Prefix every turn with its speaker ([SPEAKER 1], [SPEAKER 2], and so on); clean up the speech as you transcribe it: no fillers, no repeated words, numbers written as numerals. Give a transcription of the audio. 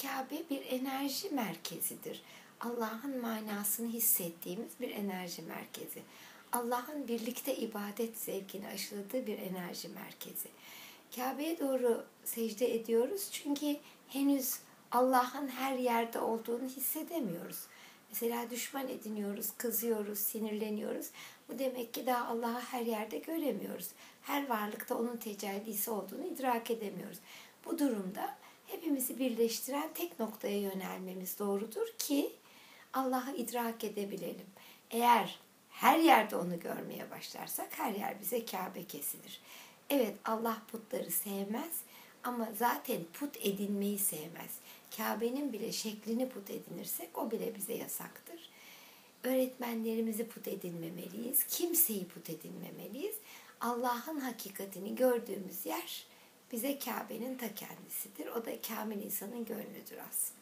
[SPEAKER 1] Kabe bir enerji merkezidir. Allah'ın manasını hissettiğimiz bir enerji merkezi. Allah'ın birlikte ibadet zevkini aşıladığı bir enerji merkezi. Kabe'ye doğru secde ediyoruz çünkü henüz Allah'ın her yerde olduğunu hissedemiyoruz. Mesela düşman ediniyoruz, kızıyoruz, sinirleniyoruz. Bu demek ki daha Allah'ı her yerde göremiyoruz. Her varlıkta onun tecellisi olduğunu idrak edemiyoruz. Bu durumda hepimizi birleştiren tek noktaya yönelmemiz doğrudur ki Allah'ı idrak edebilelim. Eğer her yerde onu görmeye başlarsak her yer bize Kabe kesilir. Evet, Allah putları sevmez ama zaten put edinmeyi sevmez. Kabe'nin bile şeklini put edinirsek o bile bize yasaktır. Öğretmenlerimizi put edinmemeliyiz. Kimseyi put edinmemeliyiz. Allah'ın hakikatini gördüğümüz yer bize Kabe'nin ta kendisidir. O da kamil insanın gönlüdür aslında.